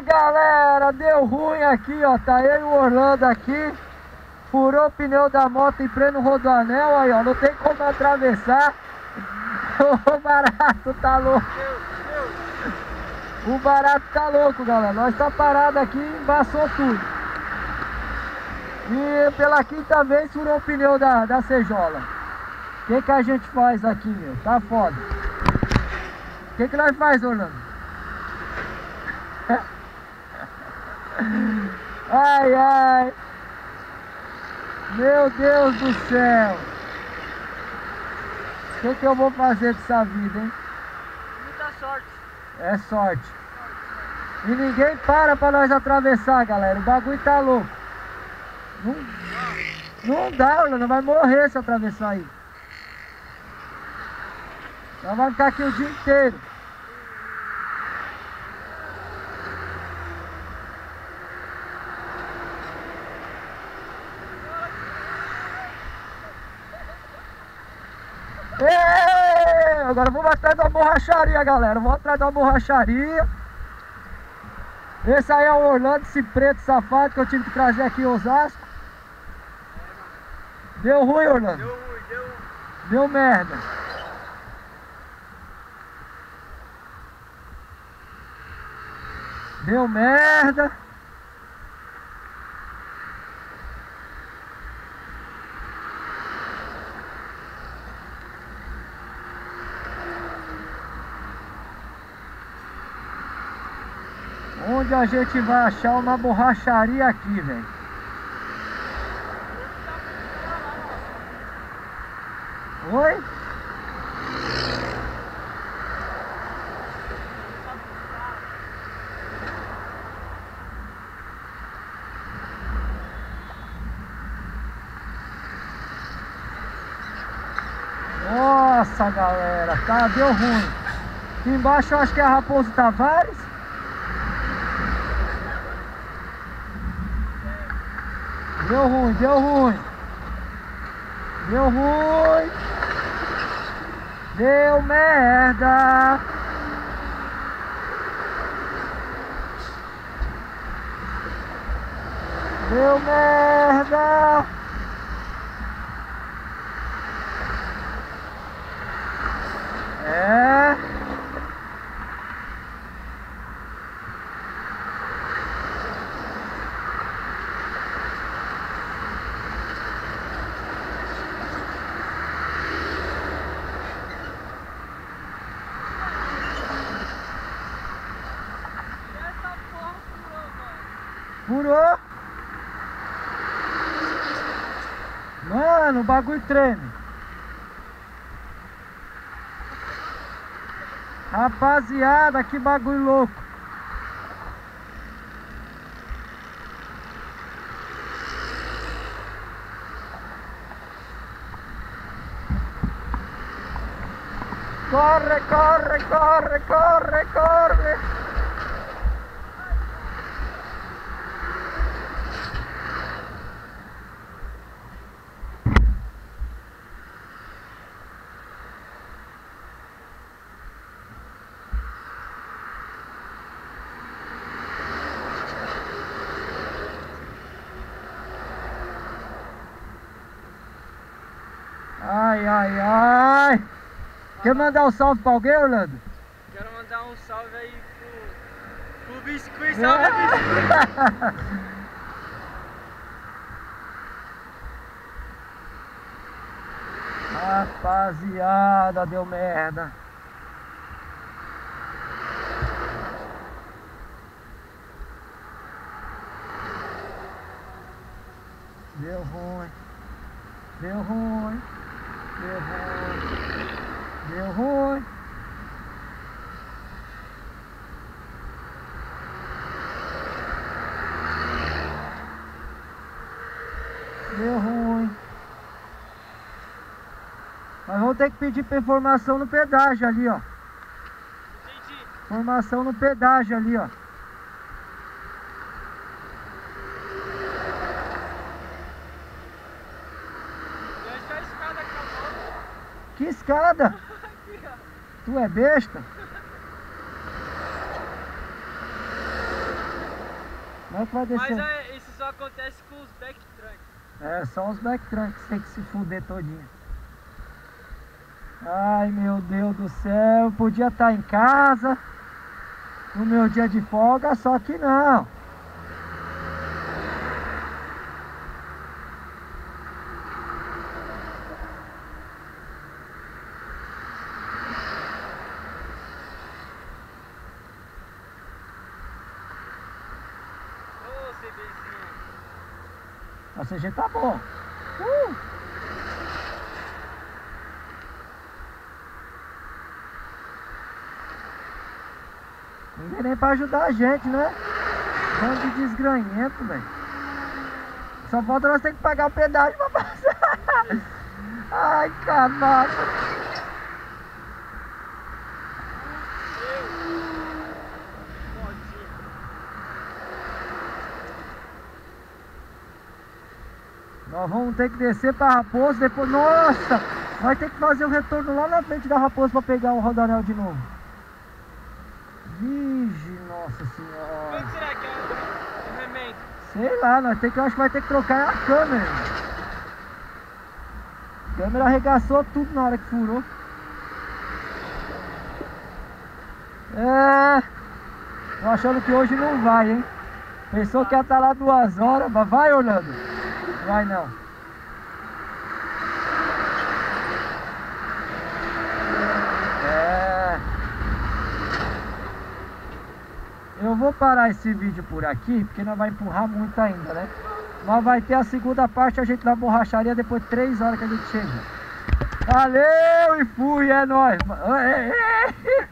galera, deu ruim aqui, ó. Tá eu e o Orlando aqui. Furou o pneu da moto em pleno rodoanel, aí ó. Não tem como atravessar. O barato tá louco. O barato tá louco, galera. Nós tá parado aqui e embaçou tudo. E pela quinta vez furou o pneu da Sejola. O que a gente faz aqui, meu? Tá foda. O que nós faz, Orlando? Ai, ai. Meu Deus do céu. O que eu vou fazer dessa vida, hein? Muita sorte. É sorte. E ninguém para nós atravessar, galera. O bagulho tá louco. Não dá, Orlando. Vai morrer se atravessar aí. Nós vamos ficar aqui o dia inteiro. Ei, agora vamos atrás da borracharia, galera. Vamos atrás da borracharia. Esse aí é o Orlando, esse preto safado que eu tive que trazer aqui em Osasco. Deu ruim, Orlando? Deu ruim, deu merda. Deu merda. Onde a gente vai achar uma borracharia aqui, velho? Oi? Nossa, galera, tá, deu ruim. Aqui embaixo eu acho que é a Raposo Tavares. Deu ruim, deu ruim. Deu ruim. Deu merda. Deu merda. É. Furou. Mano, o bagulho treme. Rapaziada, que bagulho louco. Corre, corre, corre, corre, corre. Ai, ai, ai. Quer mandar um salve pra alguém, Orlando? Quero mandar um salve aí pro biscuit, salve biscuit. Rapaziada, deu merda. Deu ruim. Deu ruim. Deu ruim. Deu ruim. Deu ruim. Mas vamos ter que pedir pra informação no pedágio ali, ó. Entendi. Informação no pedágio ali, ó. Deixa a escada acabou. Que escada? Aqui, ó. Tu é besta? Como é que vai descer? Mas isso só acontece com os backtrunk. É, só os backtrunks tem que se fuder todinho. Ai, meu Deus do céu, eu podia estar em casa no meu dia de folga, só que não. Ô, CBzinho. A CG tá bom. Ninguém nem pra ajudar a gente, né? Bando de desgranhento, velho. Só falta nós ter que pagar o pedágio pra passar. Ai, caralho. Nós vamos ter que descer pra Raposo, depois... Nossa! Vai ter que fazer o retorno lá na frente da Raposo pra pegar o rodoanel de novo. Vige, nossa senhora. Quanto será que é o remendo? Sei lá, eu acho que vai ter que trocar a câmera. A câmera arregaçou tudo na hora que furou. É... Tô achando que hoje não vai, hein? Pensou que ia estar lá 2 horas, mas vai, Orlando? Vai não. Eu vou parar esse vídeo por aqui, porque não vai empurrar muito ainda, né? Mas vai ter a segunda parte, a gente na borracharia depois de 3 horas que a gente chega. Valeu e fui, é nóis.